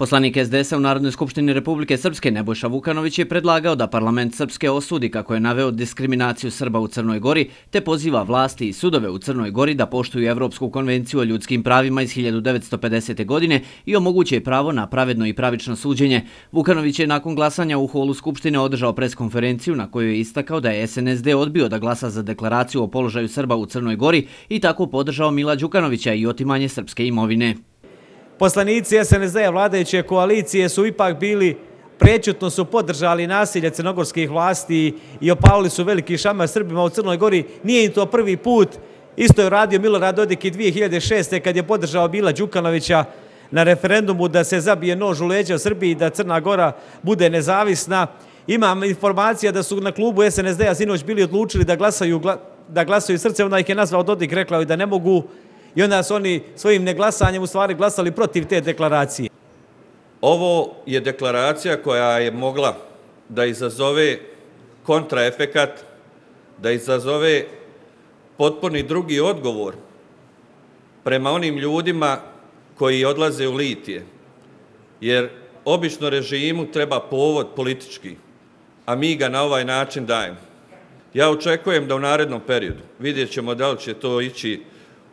Poslanik SDS-a u Narodnoj skupštini Republike Srpske Nebojša Vukanović je predlagao da parlament Srpske osudi kako je naveo diskriminaciju Srba u Crnoj Gori, te poziva vlasti i sudove u Crnoj Gori da poštuju Evropsku konvenciju o ljudskim pravima iz 1950. godine i omoguće pravo na pravedno i pravično suđenje. Vukanović je nakon glasanja u holu Skupštine održao preskonferenciju na kojoj je istakao da je SNSD odbio da glasa za deklaraciju o položaju Srba u Crnoj Gori i tako podržao Mila Đukanovića i otimanje srpske imovine. Poslanici SNSD-a vladajuće koalicije su ipak bili, prećutno su podržali nasilje crnogorskih vlasti i opalili su veliki šamar Srbima u Crnoj Gori. Nije im to prvi put, isto je radio Milorad Dodik i 2006. kad je podržao Mila Đukanovića na referendumu da se zabije nož u leđa Srbiji i da Crna Gora bude nezavisna. Imam informacija da su na klubu SNSD-a sinoć bili odlučili da glasaju srcem, onda ih je nazvao Dodik, rekao da ne mogu. I onda su oni svojim neglasanjem u stvari glasali protiv te deklaracije. Ovo je deklaracija koja je mogla da izazove kontraefekat, da izazove potpuni drugi odgovor prema onim ljudima koji odlaze u litije. Jer obično režimu treba povod politički, a mi ga na ovaj način dajemo. Ja očekujem da u narednom periodu, vidjet ćemo da li će to ići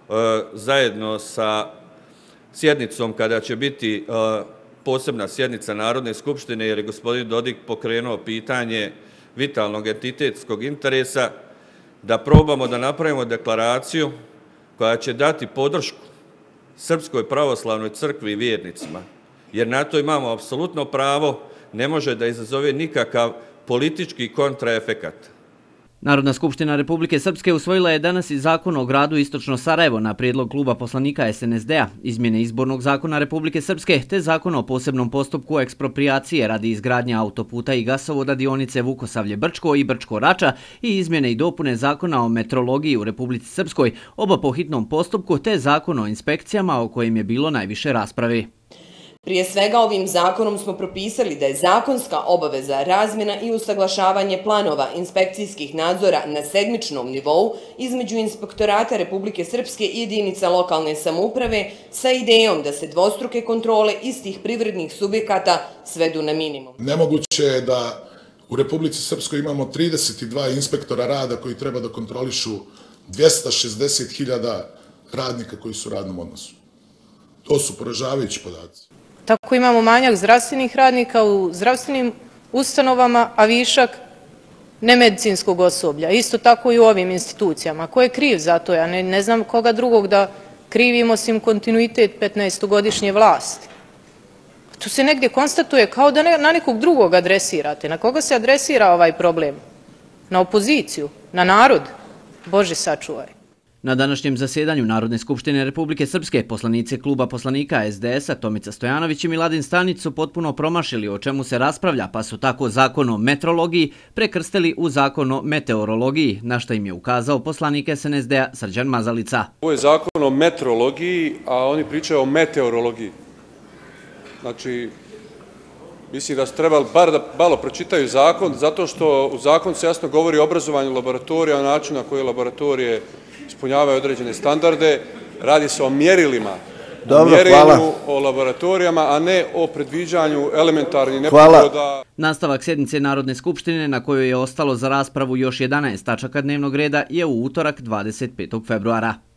zajedno sa sjednicom kada će biti posebna sjednica Narodne skupštine, jer je gospodin Dodik pokrenuo pitanje vitalnog entitetskog interesa, da probamo da napravimo deklaraciju koja će dati podršku Srpskoj pravoslavnoj crkvi i vjernicima, jer na to imamo apsolutno pravo, ne može da izazove nikakav politički kontraefekat. Narodna skupština Republike Srpske usvojila je danas i zakon o gradu Istočno Sarajevo na prijedlog kluba poslanika SNSD-a, izmjene izbornog zakona Republike Srpske te zakon o posebnom postupku eksproprijacije radi izgradnje autoputa i gasovoda dionice Vukosavlje-Brčko i Brčko-Rača i izmjene i dopune zakona o metrologiji u Republici Srpskoj, oba po hitnom postupku, te zakon o inspekcijama o kojem je bilo najviše raspravi. Prije svega ovim zakonom smo propisali da je zakonska obaveza razmjena i usaglašavanje planova inspekcijskih nadzora na sedmičnom nivou između Inspektorata Republike Srpske i jedinica lokalne samouprave sa idejom da se dvostruke kontrole istih privrednih subjekata svedu na minimum. Nemoguće je da u Republici Srpskoj imamo 32 inspektora rada koji treba da kontrolišu 260.000 radnika koji su u radnom odnosu. To su poražavajući podaci. Tako imamo manjak zdravstvenih radnika u zdravstvenim ustanovama, a višak nemedicinskog osoblja. Isto tako i u ovim institucijama. Ko je kriv za to? Ja ne znam koga drugog da krivimo osim kontinuitet 15-godišnje vlasti. Tu se negdje konstatuje kao da na nekog drugog adresirate. Na koga se adresira ovaj problem? Na opoziciju? Na narod? Bože sačuvaj. Na današnjem zasjedanju Narodne skupštine Republike Srpske poslanici kluba poslanika SDS-a Tomica Stojanović i Miladin Stanić su potpuno promašili o čemu se raspravlja, pa su tako zakon o metrologiji prekrstili u zakon o meteorologiji, na što im je ukazao poslanik SNSD-a Srđan Mazalica. Ovo je zakon o metrologiji, a oni pričaju o meteorologiji. Znači, mislim da su trebali bar da malo pročitaju zakon, zato što u zakonu se jasno govori o obrazovanju laboratorija, o načinu na koje laboratorije ispunjavaju određene standarde, radi se o mjerilima, o mjerenju, o laboratorijama, a ne o predviđanju elementarnih nepogoda. Nastavak sjednice Narodne skupštine na kojoj je ostalo za raspravu još 11 tačaka dnevnog reda je u utorak 25. februara.